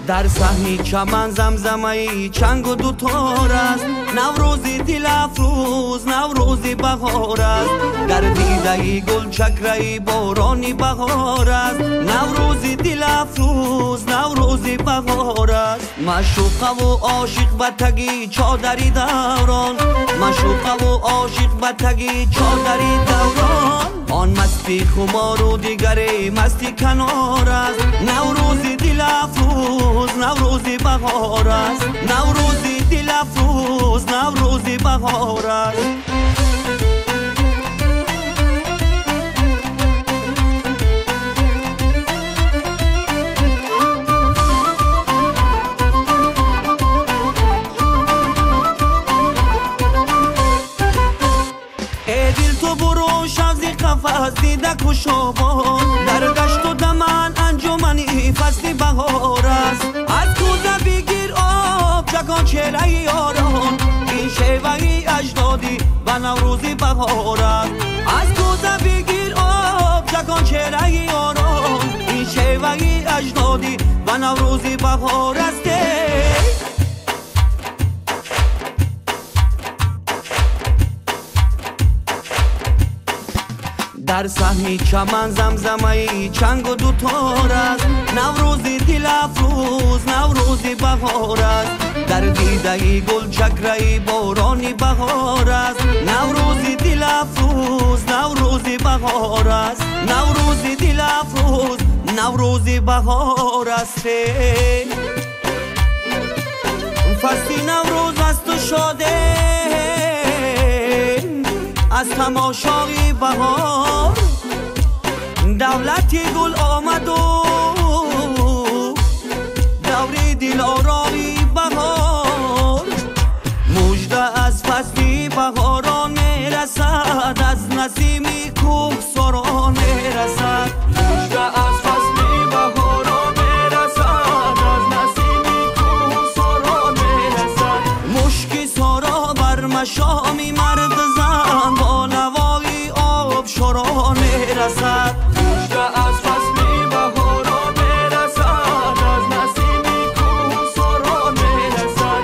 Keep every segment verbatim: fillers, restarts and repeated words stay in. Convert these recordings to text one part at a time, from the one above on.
در صحنی چمن زمزمه چنگ و دوتار است. نوروزی دل افروز نوروزی بهار است. در دیده گل چکره بارانی بهار است. نوروزی دل افروز نوروزی بهار است. مشوقه و عاشق بتگی چادری دوران، مشوقه و عاشق بتگی چادری دوران. آن مستی خمار و دیگری مستی کنار است. نوروزی دل افروز نوروزی بهار است. نوروزی دل افروز نوروزی بهار است. قفس دیده کشابان در دشت و دمن انجمنی فصلی بهار است. از کوزه بگیر آب چکان چهره یاران، این شیوه اجدادی و نوروزی بهار است. از کوزه بگیر آب چکان چهره یاران، این شیوه اجدادی و نوروزی بهار است. در صحنی چمن زمزمه چنگ و دوتار است. نوروزی دل افروز نوروزی بهار است. در دیده گل چکره بارانی بهار است. نوروزی دل افروز نوروزی بهار است. نوروزی دل افروز نوروزی بهار است. فصلی نوروز است و شاده از تماشای بهار. دولتی گل آمد و دوری دل آرایی بهار. مژده از فصلی بهاران میرسد، از نسیمی کوهساران میرسد. مژده از فصلی بهاران میرسد، از نسیمی کوهساران میرسد. مشکی سارا بر مشامی مرد زن با نوای آب شوران میرسد. مژده از فصلی بهاران میرسد، از نسیمی کوهساران میرسد.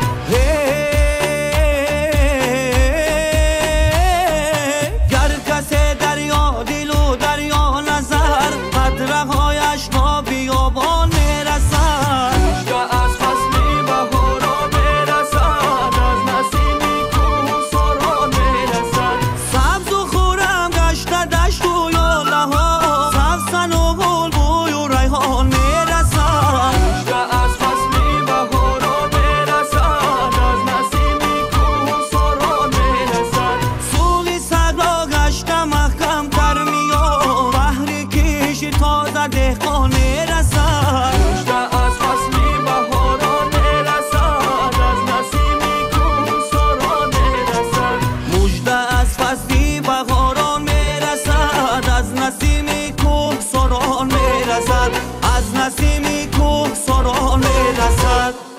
گر کسی دریا دل و دریا نظر، قطره هایش تا بیابان میرسد. مژده از فصلی بهاران میرسد، از نسیمی کوهساران میرسد. سبز و خورم گشته دشت و یاله ها، سبزن و گل بوی و ریحان میرسد. مژده از فصلی بهاران میرسد، از نسیمی کوهساران میرسد. سوی صحرا گشته محکم تر میاد، بهر کیش تازه دهقان میرسد. مژده از فصلی بهاران میرسد، از نسیمی کوهساران میرسد. مژده از فصلی بهاران میرسد، از نسیمی کوهساران میرسد. از نسیمی کوهساران میرسد.